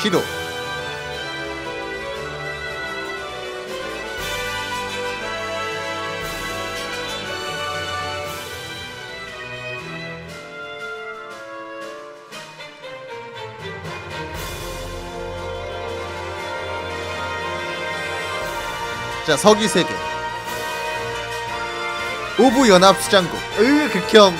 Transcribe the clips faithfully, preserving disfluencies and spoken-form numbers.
싫어. 자, 서기 세계 오부 연합수장국 으 극혐.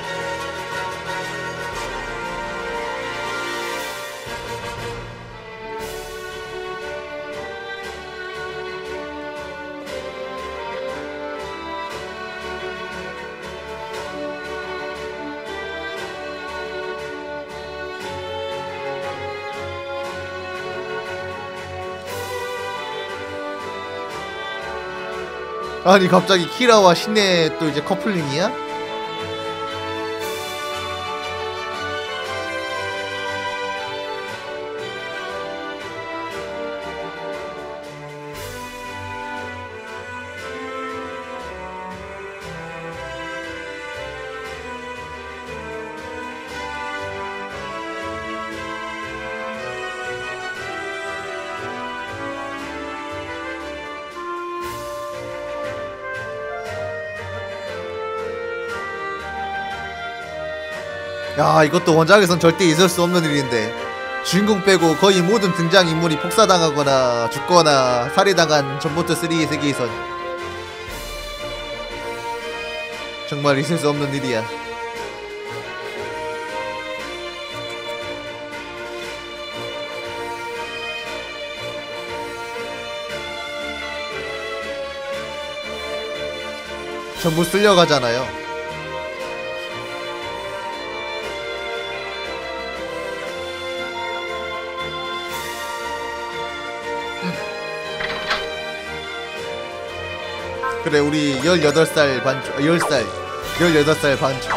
아니 갑자기 키라와 신의 또 이제 커플링이야? 야, 이것도 원작에선 절대 있을 수 없는 일인데 주인공 빼고 거의 모든 등장인물이 폭사당하거나 죽거나 살해당한 전부터 쓰리 세계에선 정말 있을 수 없는 일이야. 전부 쓸려가잖아요. 그래, 우리 열여덟 살 반주, 열 살, 열여덟 살 반주.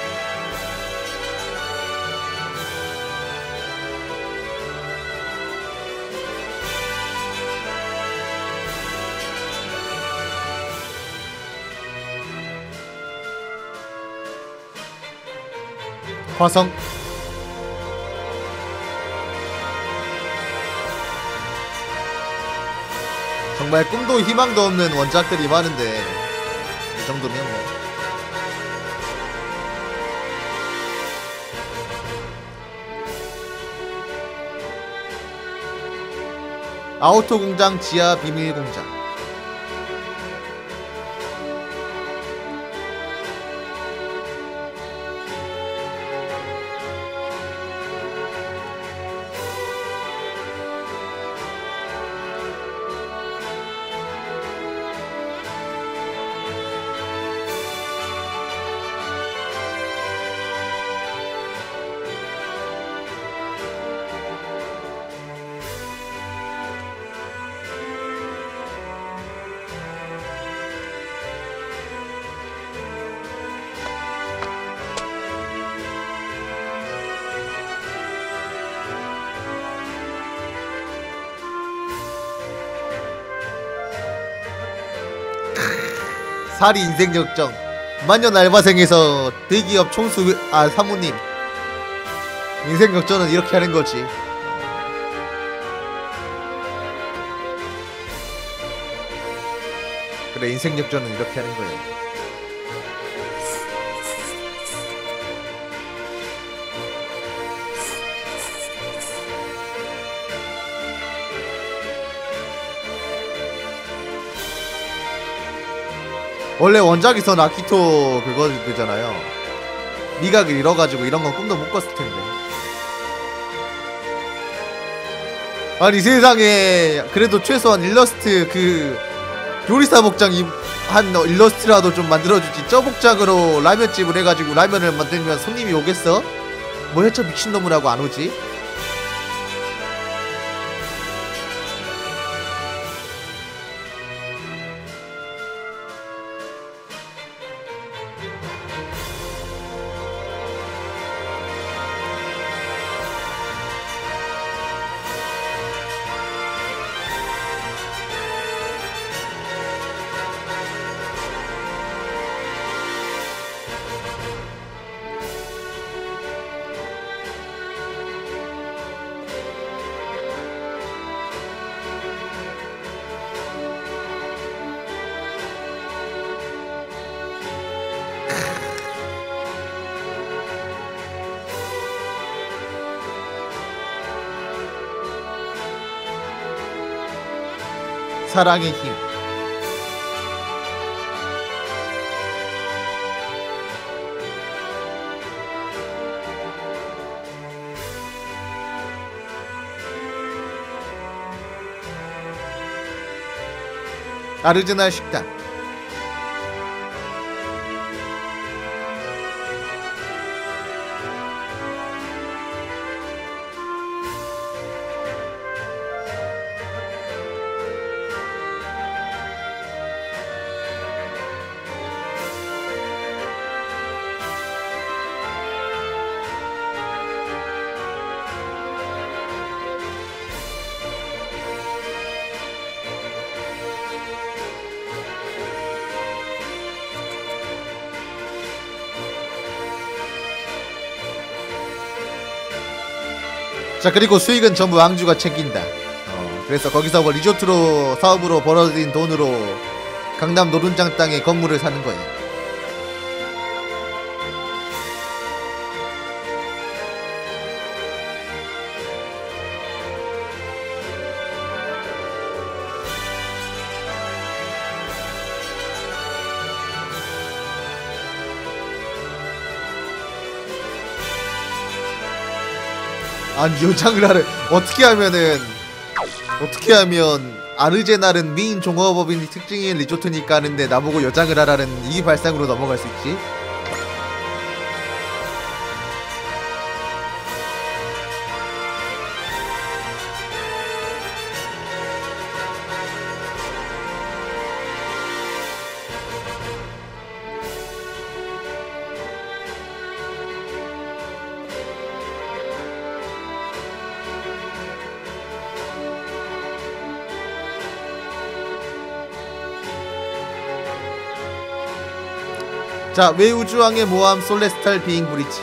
화성. 정말 꿈도 희망도 없는 원작들이 많은데 이 정도면 뭐. 아우토 공장 지하 비밀 공장. 사리 인생 역정. 만년 알바생에서 대기업 총수 아 사모님. 인생 역전은 이렇게 하는 거지. 그래, 인생 역전은 이렇게 하는 거야. 원래 원작에선 아키토 그거 그잖아요. 미각을 잃어가지고 이런 건 꿈도 못 꿨을 텐데. 아니 세상에, 그래도 최소한 일러스트 그 요리사 복장 한 일러스트라도 좀 만들어주지. 저 복장으로 라면집을 해가지고 라면을 만들면 손님이 오겠어? 뭐야 저 미친놈이라고 안 오지? 사랑의 힘. 아르제나 식당. 자, 그리고 수익은 전부 왕주가 챙긴다. 어, 그래서 거기서 뭐 리조트로 사업으로 벌어진 돈으로 강남 노른장 땅에 건물을 사는 거야. 아니, 요장을 하래. 어떻게 하면은 어떻게 하면 아르제날은 미인 종업업인 특징인 리조트니까 하는데 나보고 여장을 하라는 이 발상으로 넘어갈 수 있지? 자, 외우주왕의 모함 솔레스탈 비잉 브리지.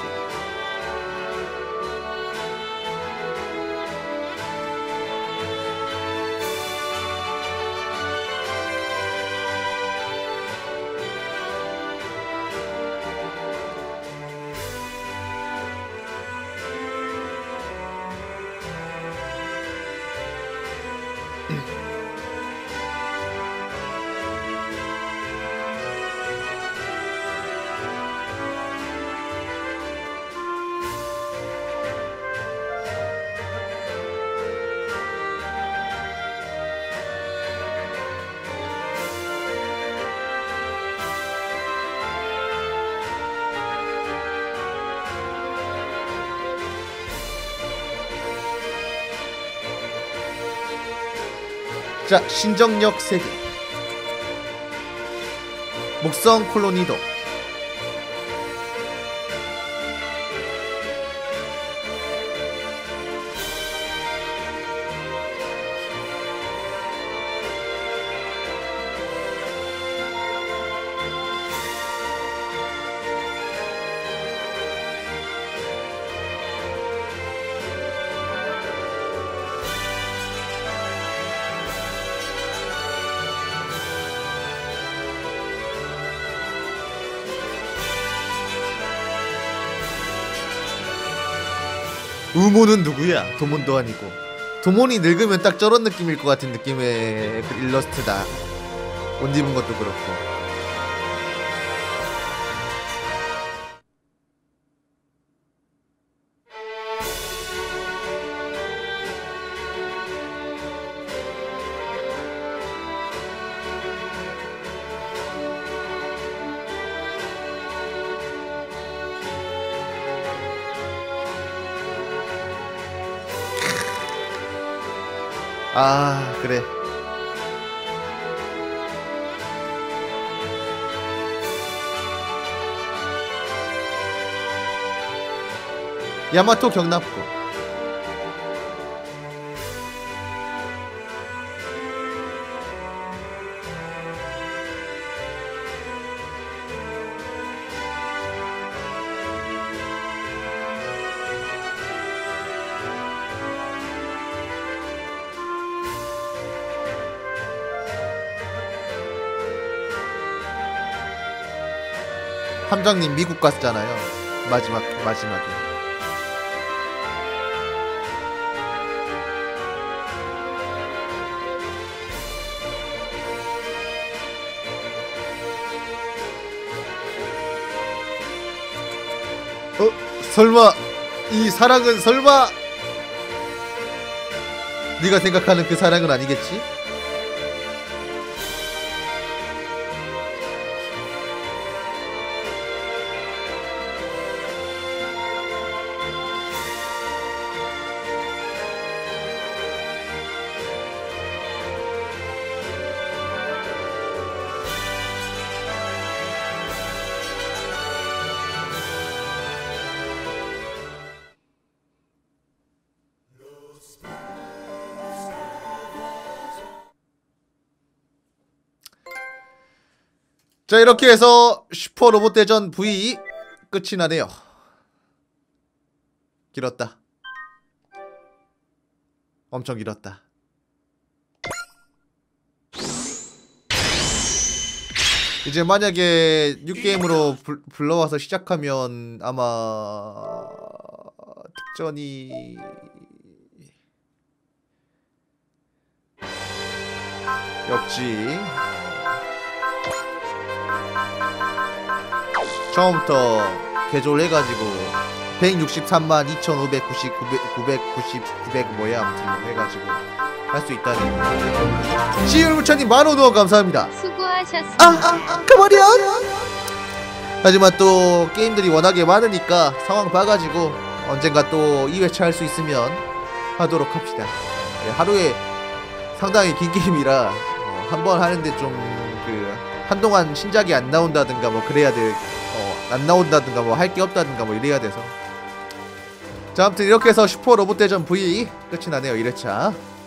자, 신정역 세계. 목성 콜로니도. 우모는 누구야? 도몬도 아니고. 도몬이 늙으면 딱 저런 느낌일 것 같은 느낌의 그 일러스트다. 옷 입은 것도 그렇고. 아, 그래. 야마토 경납고. 함장님 미국 갔잖아요. 마지막 마지막에. 설마 이 사랑은 설마 네가 생각하는 그 사랑은 아니겠지? 자, 이렇게 해서 슈퍼 로봇 대전 브이 끝이 나네요. 길었다. 엄청 길었다. 이제 만약에 뉴게임으로 불, 불러와서 시작하면 아마 특전이 역지 처음부터 개조를 해가지고 백육십삼만 이천오백구십 구백구십 구백 뭐야 아무튼 해가지고 할 수 있다는 시율무천님 만원 후원 감사합니다. 수고하셨습니다. 아, 아, 그만이야. 하지만 또 게임들이 워낙에 많으니까 상황 봐가지고 언젠가 또 이 회차 할 수 있으면 하도록 합시다. 네, 하루에 상당히 긴 게임이라 어, 한 번 하는데 좀 그 한동안 신작이 안 나온다든가 뭐 그래야 될 어, 안 나온다든가 뭐 할 게 없다든가 뭐 이래야 돼서. 자, 아무튼 이렇게 해서 슈퍼 로봇 대전 브이 끝이 나네요. 일 회차.